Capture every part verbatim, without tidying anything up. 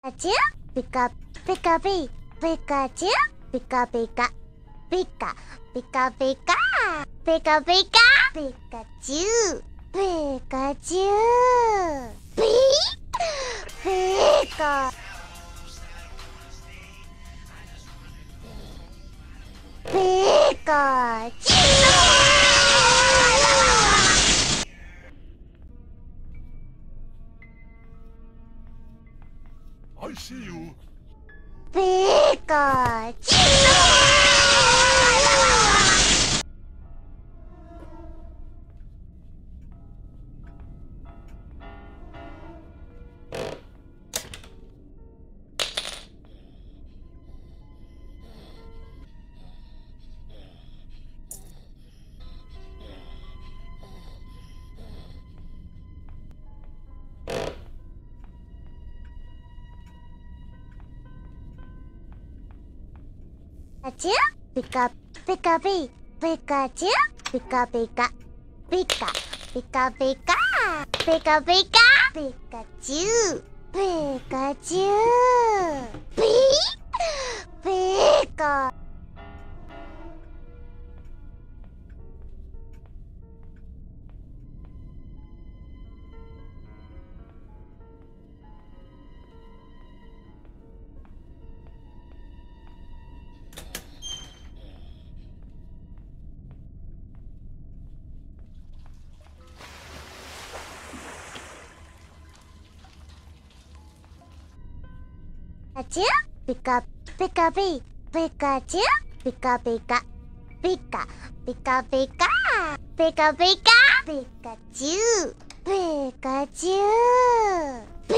チュピカピカピピカチュピカピカピカピカピカピカピカピカチュピカチュピピカピカチュ I see you. ピカチュチュピカピカピピカチュピカピカピカピカピカピカピカピカチュピカチュピピカチュピカピカピピカチュピカピカピカピカピカピカピカピカチュピカチュピ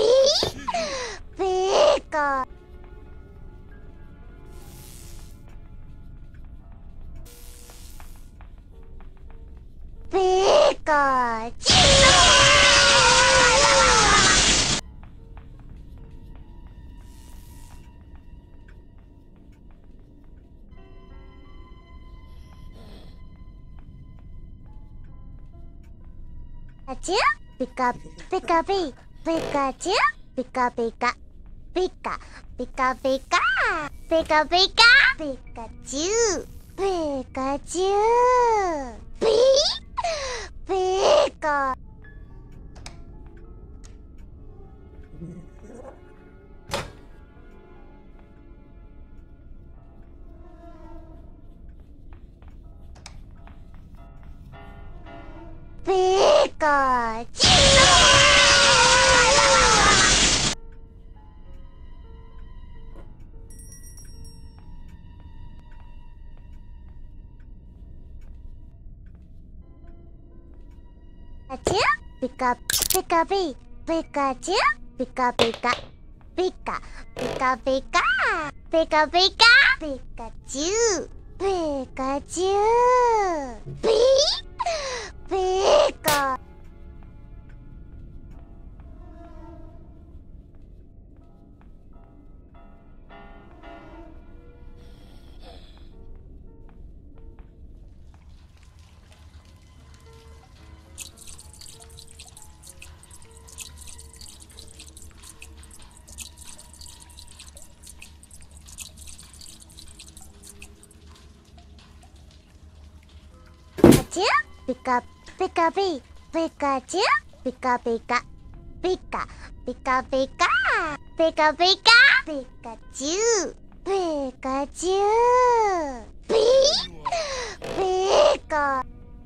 ピカピカチュチュピカピカピピカチュピカピカピカピカピカピカピカピカチュピカチュピピカピカチュチュピカピカピピカチュピカピカピカピカピカピカピカピカチュピカチュピピカチュピカピカピピカチュピカピカピカピカピカピカピカピカチュピカチュピピカ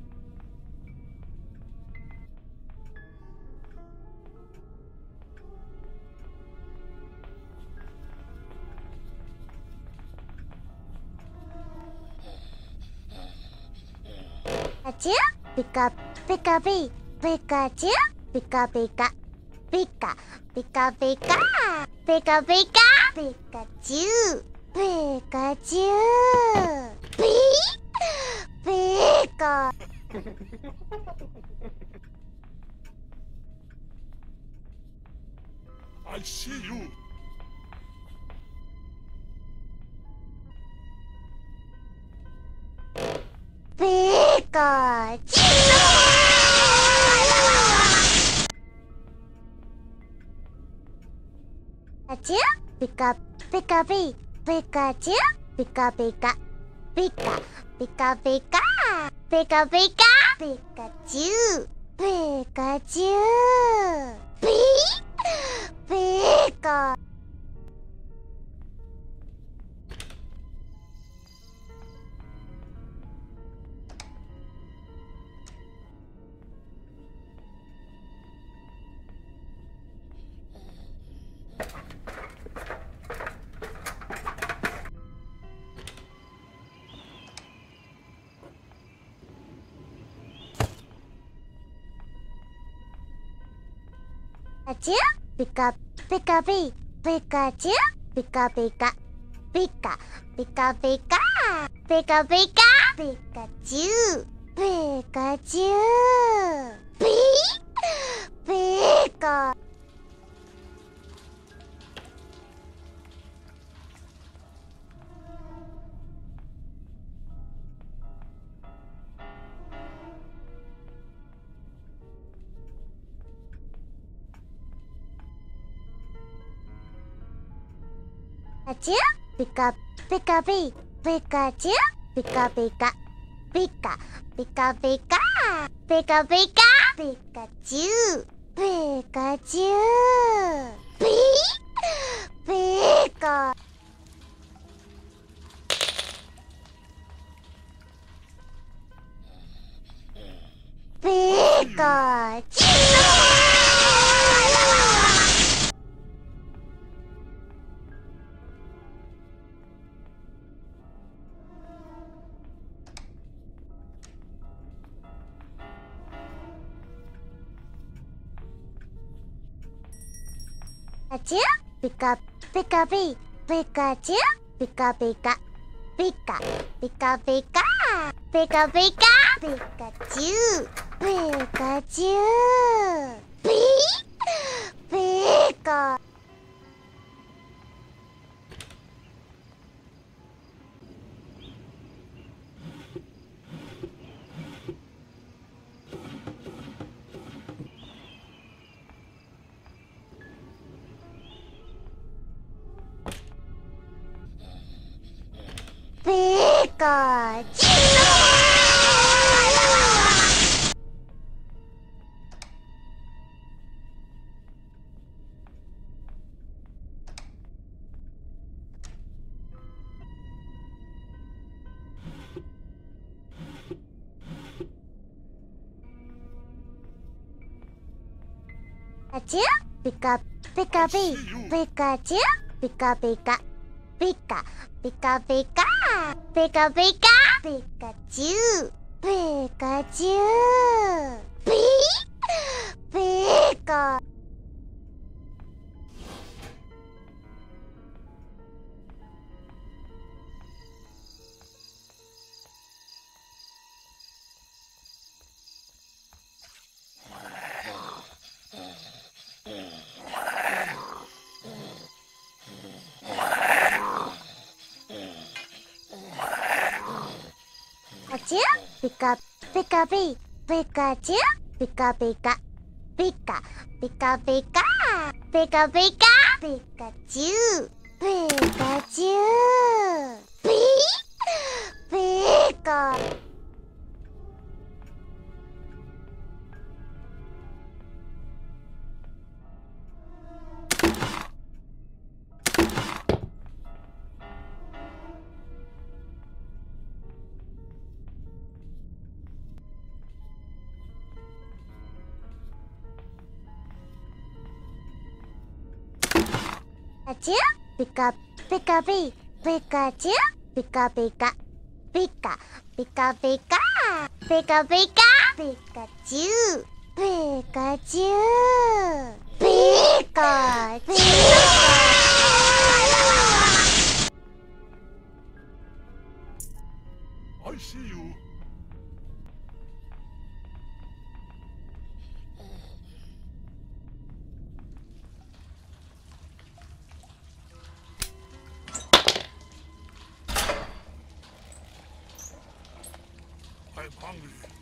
チュピカピカピピカチュピカピカピカピカピカピカピカピカチュピカチュピピカ I see you. ピカチュチュウピカピカピピカチュウピカピカピカピカピカピカピカピカチュウピカチュウピピカチュウピカピカピピカチュウピカピカピカピカピカピカピカピカチュウピカチュウピピカチュウピカピカピピカチュウピカピカピカピカピカピカピカピカチュウピカチュウピピカピカチュウチュウピカピカピピカチュウピカピカピカピカピカピカピカピカチュウピカチュウピピカピカチュウチュウピカピカピピカチュウピカピカピカピカピカピカピカピカチュウピカチュウピピカチュウピカピカピピカチュウピカピカピカピカピカピカピカピカチュウピカチュウピピカチュウピカピカピピカチュウピカピカピカピカピカピカピカピカチュウピカチュウピカチュウ I see you. I'm hungry.